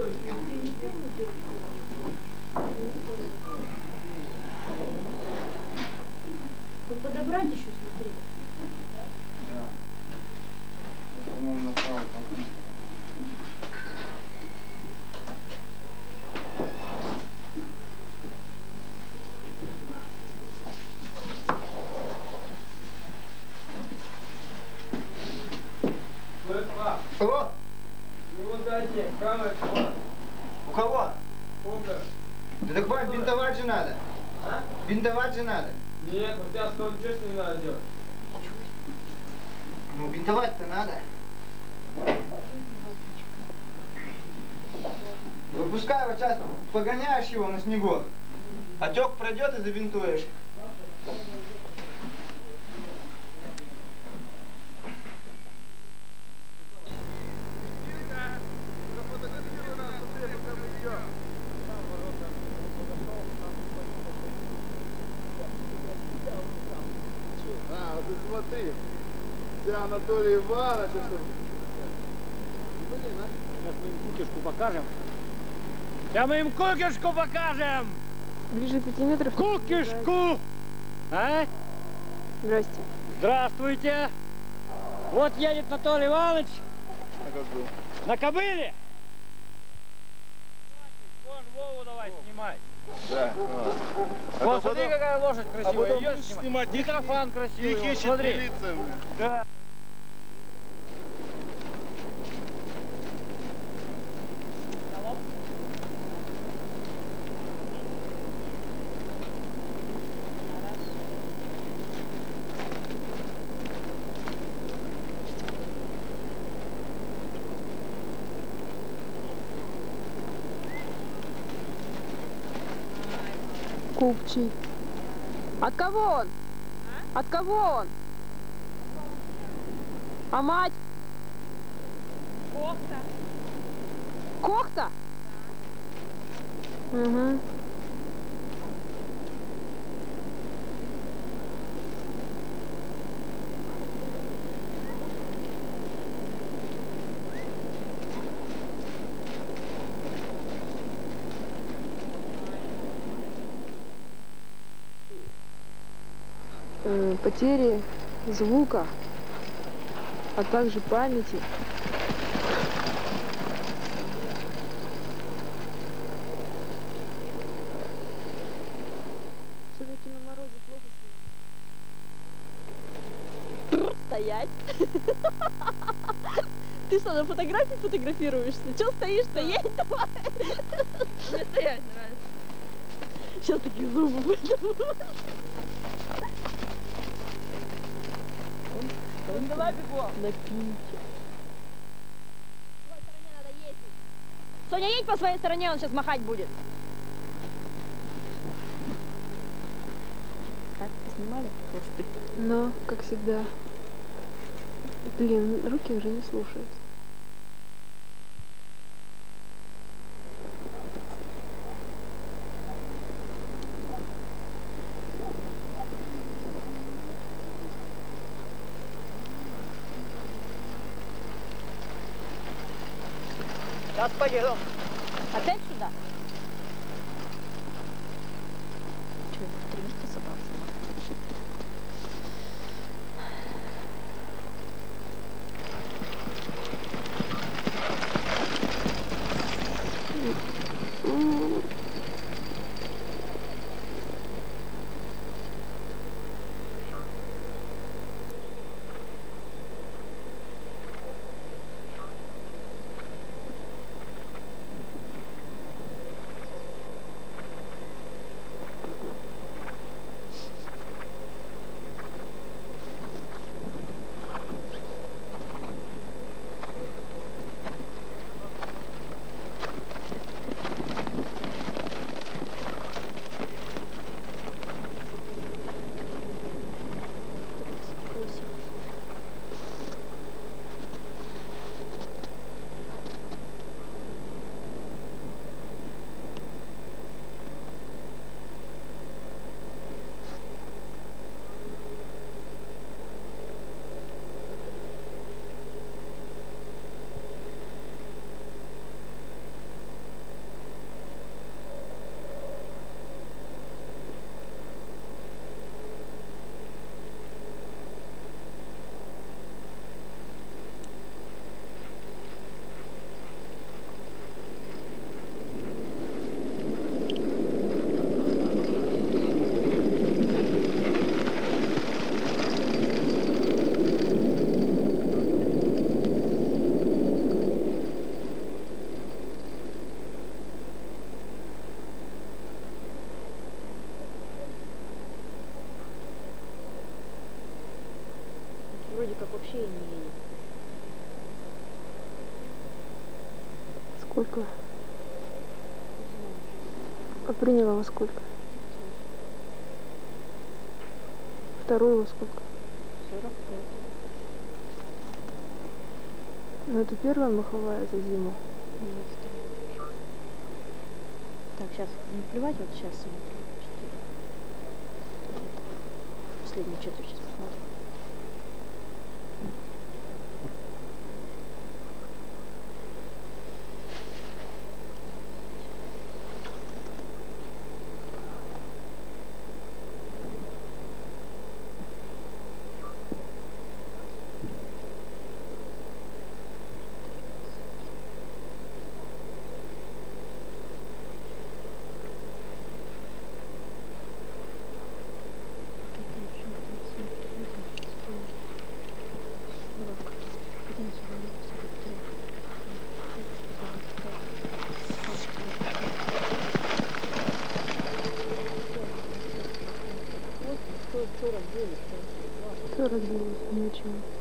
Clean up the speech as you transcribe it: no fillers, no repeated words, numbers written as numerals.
Тут подобрать еще, смотри. Да. По-моему, направо. Алло? Ну вот дайте, правая шла. У кого? Сколько? Да так вам бинтовать же надо. А? Бинтовать же надо. Нет, у тебя столько чего не надо делать. Ну, бинтовать-то надо. Выпускай вот сейчас, погоняешь его на снегу. Отек пройдет и забинтуешь. Смотри, тебя Анатолий Иванович, что... Сейчас мы им кукишку покажем. Сейчас мы им кукишку покажем! Ближе 5 метров. Кукишку! А? Здрасте. Здравствуйте! Вот едет Анатолий Иванович. На кобыле? Вон, Вову давай снимай. Да. Вот, смотри, какая лошадь красивая. Ее снимать. Митрофан красивый. Их Вот, ищет смотри. милиция. Да. Купчий. От кого он? От кого он? А мать? Кофта. Кохта? Угу. Потери звука, а также памяти. Все-таки на морозе плохо снимать. Стоять. Ты что, на фотографии фотографируешься? Че стоишь? Стоять давай. Мне стоять нравится. Сейчас такие зубы будут. Давай бегом. На пинке. По своей стороне надо ездить. Соня, едь по своей стороне, он сейчас махать будет. Как, снимали? Но, как всегда. Блин, руки уже не слушаются. Сейчас пойдем. Опять сюда? Че, в 3 места собрался? вообще и не едет. Сколько? А приняла во сколько? Вторую во сколько? 45. Ну это первая маховая за зиму. Так, сейчас не плевать, вот сейчас смотрю. 4. Последнюю четверть сейчас посмотрим. Кто разбилась? Ничего.